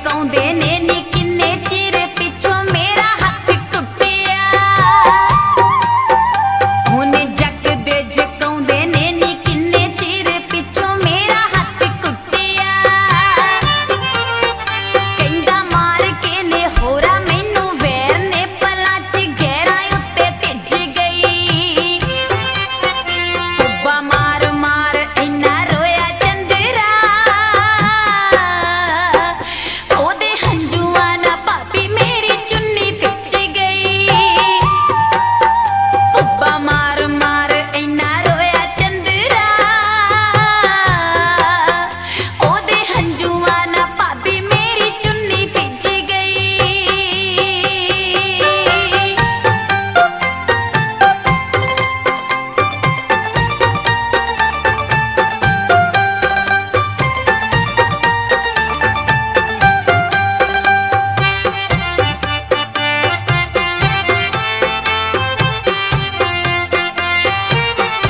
जगाउंदे ने नी किन्ने चिर पिछों मेरा हाथ टुटिया हुण जग दे जगाउंदे ने नी किन्ने चिर पिछों मेरा हाथ टुटिया कहंदा मार के ने होरा मैनू वैर ने पलां च गहरा उत्ते तिज गई पुब्बा मार मार इन्ना रोया चंदरा ओदे हंजुआं ना भाभी मेरी चुन्नी भिज गई पुब्बा मार मार इन्ना रोया चंदरा ओदे हंजुआं ना भाभी मेरी चुन्नी भिज गई।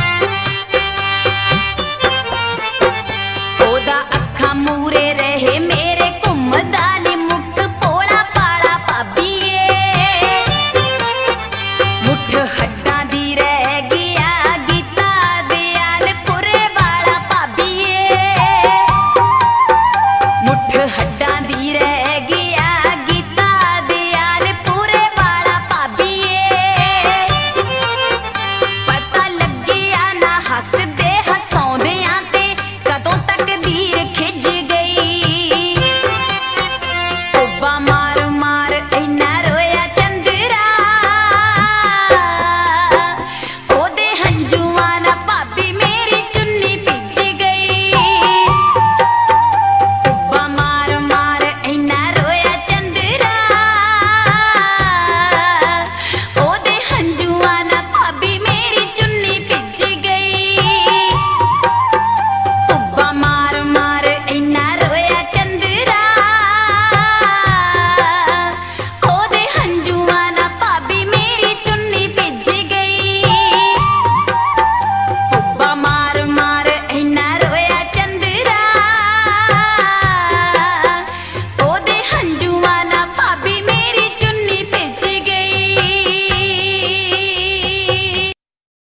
ओदा अखा मूरे रहे